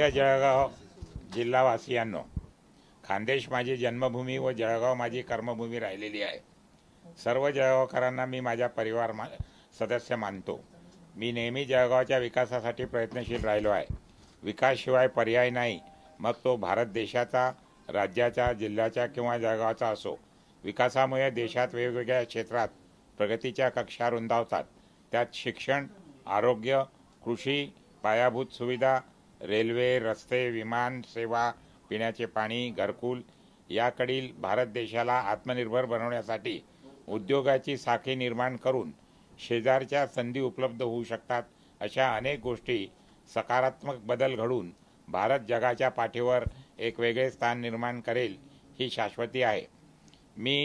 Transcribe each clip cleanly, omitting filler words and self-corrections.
प्रिय जळगाव जिल्हावासियांनो, खानदेश माझी जन्मभूमी व जळगाव माझी कर्मभूमी राहिलेली आहे. सर्व जळगावकरांना मी माझ्या परिवार सदस्य मानतो. मी नेहमी जळगावच्या विकासासाठी प्रयत्नशील राहिलो आहे. विकासशिवाय पर्याय नाही, मग तो भारत देशाचा, राज्याचा, जिल्ह्याचा किंवा जळगावचा असो. विकासामुळे देशात वेगवेगळ्या क्षेत्रात प्रगतीच्या कक्षा रुंदावतात. त्यात शिक्षण, आरोग्य, कृषी, पायाभूत सुविधा, रेल्वे, रस्ते, विमान सेवा, पिण्याचे पाणी, घरकुल याकडील भारत देशाला आत्मनिर्भर बनवण्यासाठी उद्योगाची साखळी निर्माण करून शेजारच्या संधी उपलब्ध होऊ शकतात. अशा अनेक गोष्टी सकारात्मक बदल घडून भारत जगाच्या पाठीवर एक वेगळे स्थान निर्माण करेल ही शाश्वती आहे. मी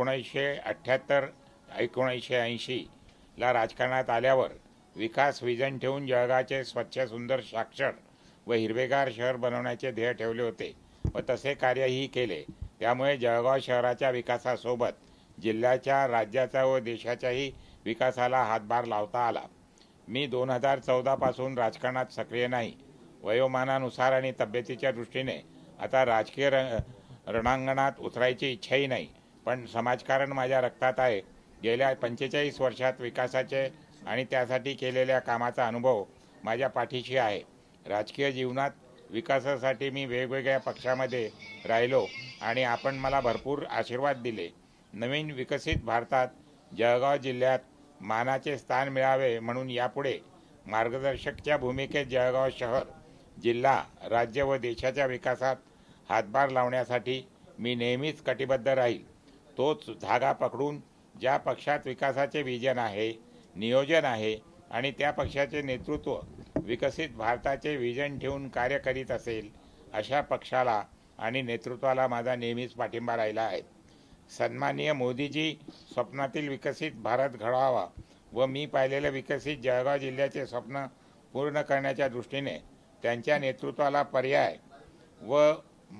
1978-1980 ला राजकारणात आल्यावर विकास विजन ठेवून जळगावचे स्वच्छ, सुंदर, साक्षर व हिरवेगार शहर बनवण्याचे ध्येय ठेवले होते व तसे कार्यही केले. त्यामुळे जळगाव शहराच्या विकासासोबत जिल्ह्याच्या, राज्याच्या व देशाच्याही विकासाला हातभार लावता आला. मी 2014 पासून राजकारणात सक्रिय नाही. वयोमानानुसार आणि तब्येतीच्या दृष्टीने आता राजकीय रणांगणात उतरायची इच्छाही नाही, पण समाजकारण माझ्या रक्तात आहे. गेल्या 45 वर्षात विकासाचे आणि त्यासाठी केलेल्या कामाचा अनुभव माझ्या पाठीशी आहे. राजकीय जीवनात विकासासाठी मी वेगवेगळ्या पक्षामध्ये राहिलो आणि आपण मला भरपूर आशीर्वाद दिले. नवीन विकसित भारतात जळगाव जिल्ह्यात मानाचे स्थान मिळावे म्हणून यापुढे मार्गदर्शकच्या भूमिकेत जळगाव शहर, जिल्हा, राज्य व देशाच्या विकासात हातभार लावण्यासाठी मी नेहमीच कटिबद्ध राहील. तोच धागा पकडून ज्या पक्षात विकासाचे विजन आहे, नियोजन आहे आणि त्या पक्षाचे नेतृत्व विकसित भारताचे विजन ठेवून कार्य करीत असेल, अशा पक्षाला आणि नेतृत्वाला माझा नेहमीच पाठिंबा राहिला आहे. सन्माननीय मोदीजी स्वप्नातील विकसित भारत घडवावा व मी पाहिलेलं विकसित जळगाव जिल्ह्याचे स्वप्न पूर्ण करण्याच्या दृष्टीने त्यांच्या नेतृत्वाला पर्याय व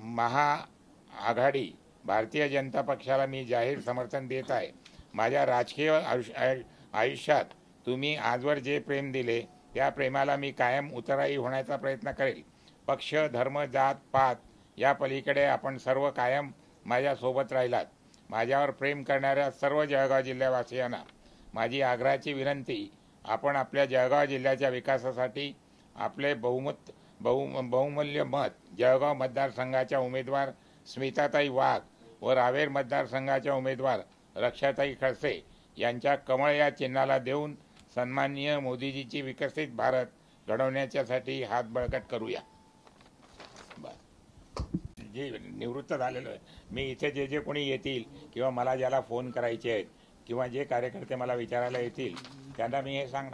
महाआघाडी भारतीय जनता पक्षाला मी जाहीर समर्थन देत आहे. माझ्या राजकीय आयुष्यात तुम्ही आजवर जे प्रेम दिले त्या प्रेमाला मी कायम उतराई होण्याचा प्रयत्न करेल. पक्ष, धर्म, जात, पात या पलीकडे आपण सर्व कायम माझ्यासोबत राहिलात. माझ्यावर प्रेम करणाऱ्या सर्व जळगाव जिल्ह्यावासियांना माझी आग्रहाची विनंती, आपण आपल्या जळगाव जिल्ह्याच्या विकासासाठी आपले बहुमूल्य मत जळगाव मतदारसंघाच्या उमेदवार स्मिताताई वाघ व रावेर मतदारसंघाच्या उमेदवार रक्षाताई खडसे यांच्या कमळ या चिन्हाला देऊन सन्माननीय मोदीजीची विकसित भारत घडवण्याच्यासाठी हात बळकट करूया. जे निवृत्त झालेलो आहे, मी इथे जे कोणी येतील किंवा मला ज्याला फोन करायचे आहेत किंवा जे कार्यकर्ते मला विचारायला येतील त्यांना मी हे सांगणार.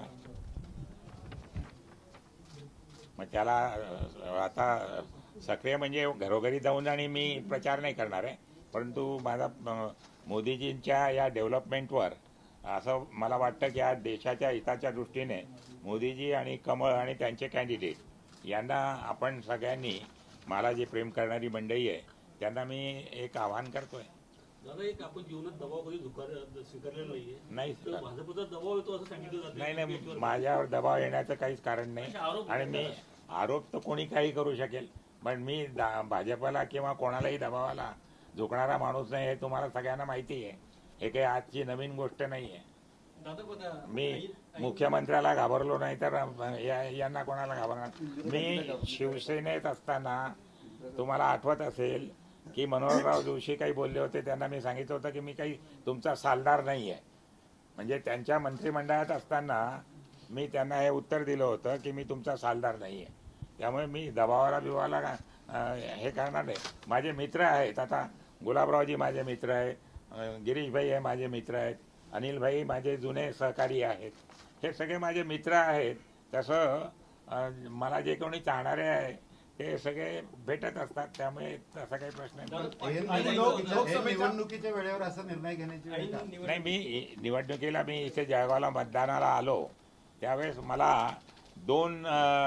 मग त्याला आता सक्रिय म्हणजे घरोघरी जाऊन आणि मी प्रचार नाही करणार आहे, परंतु माझा मोदीजींच्या या डेव्हलपमेंटवर असं मला वाटतं की आज देशाच्या हिताच्या दृष्टीने मोदीजी आणि कमळ आणि त्यांचे कॅन्डिडेट यांना आपण सगळ्यांनी, मला जे प्रेम करणारी मंडळी आहे त्यांना मी एक आवाहन करतोय. दादा, एक आपण जीवनात दबाव कधी स्वीकारलेला नाहीये. नाही, भाजपचा दबाव येतो असं सांगितलं जातं. नाही, माझ्यावर दबाव येण्याचं काहीच कारण नाही. आणि मी आरोप तर कोणी काही करू शकेल, पण मी भाजपला किंवा कोणालाही दबावाला झुकणारा माणूस नाही, हे तुम्हाला सगळ्यांना माहिती आहे. हे काही आजची नवीन गोष्ट नाही आहे. मी मुख्यमंत्र्याला घाबरलो नाही तर यांना कोणाला घाबरणार. मी शिवसेनेत असताना तुम्हाला आठवत असेल की मनोहरराव जोशी काही बोलले होते, त्यांना मी सांगितलं होतं की मी काही तुमचा सालदार नाही आहे. म्हणजे त्यांच्या मंत्रिमंडळात असताना मी त्यांना हे उत्तर दिलं होतं की मी तुमचा सालदार नाही आहे. त्यामुळे मी दबावाला बिवाला हे करणार नाही. माझे मित्र आहेत, आता गुलाबरावजी माझे मित्र आहेत, गिरीशभाई हे माझे मित्र आहेत, अनिलभाई माझे जुने सहकारी आहेत, हे सगळे माझे मित्र आहेत. तसं मला जे कोणी चाहणारे आहे ते सगळे भेटत असतात, त्यामुळे तसा काही प्रश्न नाही. निवडणुकीच्या वेळेवर असा निर्णय घेण्याची नाही, मी निवडणुकीला मी इथे जळगावला मतदानाला आलो त्यावेळेस मला 2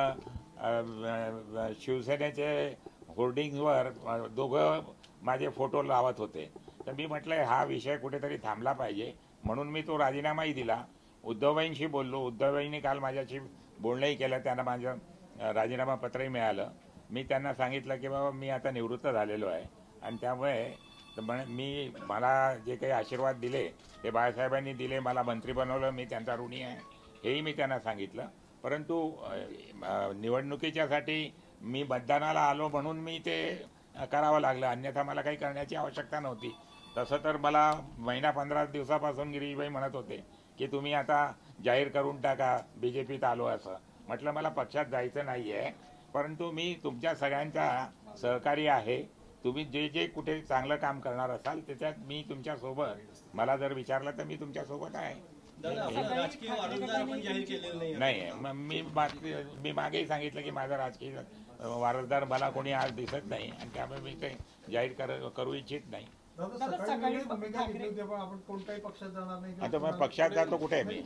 शिवसेनेचे होर्डिंगवर दोघं माझे फोटो लावत होते. तर मी म्हटलं हा विषय कुठेतरी थांबला पाहिजे, म्हणून मी तो राजीनामाही दिला. उद्धवबाईंशी बोललो, उद्धवबाईंनी काल माझ्याशी बोलणंही केलं, त्यांना माझं राजीनामा पत्रही मिळालं. मी त्यांना सांगितलं की बाबा मी आता निवृत्त झालेलो आहे आणि त्यामुळे मला जे काही आशीर्वाद दिले ते बाळासाहेबांनी दिले, मला मंत्री बनवलं, मी त्यांचा ऋणी आहे, हेही मी त्यांना सांगितलं. परंतु निवडणुकीच्यासाठी मी मतदानाला आलो म्हणून मी ते करावं लागलं, अन्यथा मला काही करण्याची आवश्यकता नव्हती. तसं तर मला महिना 15 दिवसापासून गिरीशभाई म्हणत होते की तुम्ही आता जाहीर करून टाका BJPत आलो असं. म्हटलं मला पक्षात जायचं नाही आहे, परंतु मी तुमच्या सगळ्यांचा सहकारी आहे. तुम्ही जे जे कुठे चांगलं काम करणार असाल त्याच्यात मी तुमच्यासोबत, मला जर विचारलं तर मी तुमच्यासोबत आहे. नाही, मी मागेही सांगितलं की माझा राजकीय वारसदार मला कोणी आज दिसत नाही आणि त्यामुळे मी ते जाहीर करू इच्छित नाही. आता मग पक्षात जातो कुठे मी?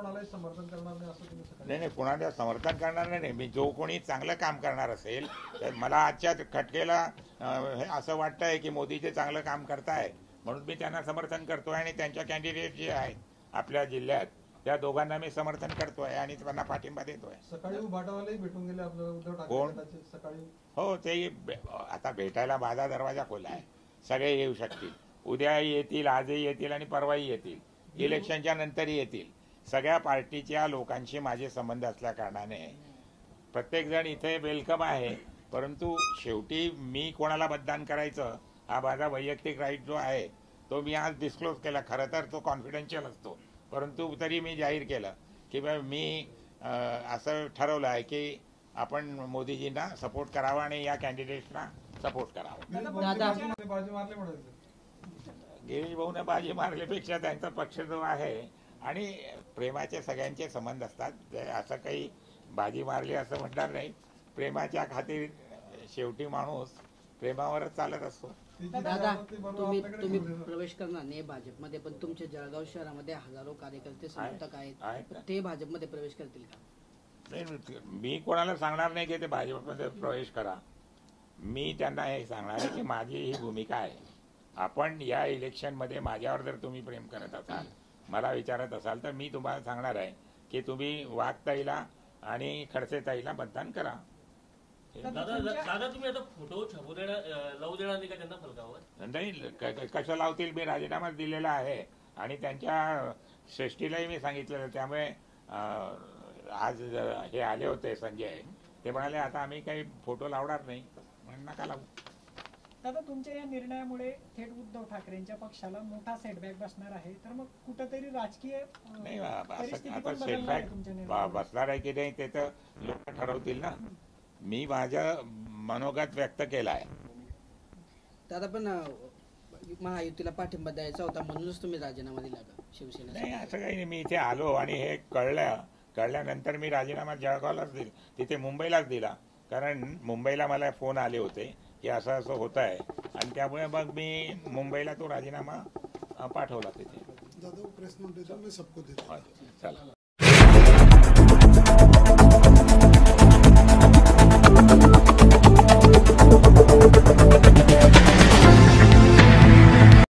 नाही, कुणाला समर्थन करणार नाही. मी जो कोणी चांगलं काम करणार असेल तर मला आजच्या खटकेला असं वाटतंय की मोदीचे चांगलं काम करताय म्हणून मी त्यांना समर्थन करतोय आणि त्यांच्या कॅन्डिडेट जे आहेत आपल्या जिल्ह्यात त्या दोघांना मी समर्थन करतोय आणि त्यांना पाठिंबा देतोय. सकाळी उभाटावालाही भेटून गेले आपल्याला उद्धव कोण? ठाकरे सकाळी. हो, ते आता भेटायला माझा दरवाजा खुला आहे, सगळे येऊ शकतील. उद्याही येतील, आजही येतील आणि परवाही येतील, इलेक्शनच्या नंतरही येतील. सगळ्या पार्टीच्या लोकांशी माझे संबंध असल्या कारणाने प्रत्येकजण इथे वेलकम आहे. परंतु शेवटी मी कोणाला मतदान करायचं हा माझा वैयक्तिक राईट जो आहे तो मी आज डिस्क्लोज केला. खरं तर तो कॉन्फिडेन्शियल असतो, परंतु तरी मी जाहीर केलं की मी असं ठरवलं आहे की आपण मोदीजींना सपोर्ट करावा आणि या कॅन्डिडेट्सना सपोर्ट करावा. बाजी मारले म्हणायचं. गिरीश भाऊने बाजी मारल्यापेक्षा त्यांचा पक्ष जो आहे आणि प्रेमाचे सगळ्यांचे संबंध असतात, असं काही बाजी मारली असं म्हणणार नाही. प्रेमाच्या खातीर शेवटी माणूस प्रेमावरच चालत असतो. दादा, तुम्ही प्रवेश करणार नाही भाजपमध्ये, पण तुमच्या जळगाव शहरामध्ये हजारो कार्यकर्ते समर्थक आहेत, ते भाजपमध्ये प्रवेश करतील का? नाही, मी कोणाला सांगणार नाही की ते भाजपमध्ये प्रवेश करा. मी त्यांना हे सांगणार आहे की माझी ही भूमिका आहे. आपण या इलेक्शनमध्ये माझ्यावर जर तुम्ही प्रेम करत असाल, मला विचारत असाल, तर मी तुम्हाला सांगणार आहे की तुम्ही वाघताईला आणि खडसेताईला मतदान करा. दादा तुम्ही आता फोटो छापू लावू देणार नाही का त्यांना फलकावर? नाही, कसं लावतील? मी राजीनामा दिलेला आहे आणि त्यांच्या श्रेष्ठीलाही मी सांगितलेलं. त्यामुळे आज हे आले होते संजय, ते म्हणाले आता आम्ही काही फोटो लावणार नाही, म्हणून नका लावू. दादा, तुमच्या या निर्णयामुळे थेट उद्धव ठाकरेंच्या पक्षाला मोठा सेटबॅक बसणार आहे, तर मग कुठेतरी राजकीय नाही, आता सेटबॅक बसणार आहे की नाही ते तर लोक ठरवतील ना. मी माझं मनोगत व्यक्त केलं आहे. दादा, पण महायुतीला पाठिंबा द्यायचा होता म्हणूनच तुम्ही राजीनामा दिला का शिवसेना? नाही, असं काही नाही. मी इथे आलो आणि हे कळल्यानंतर मी राजीनामा जळगावलाच दिला, तिथे मुंबईलाच दिला. कारण मुंबईला मला फोन आले होते की असं असं होत आहे आणि त्यामुळे मग मी मुंबईला तो राजीनामा पाठवला तिथे. दादा, प्रेस नोट देता, मैं सबको देता. चला.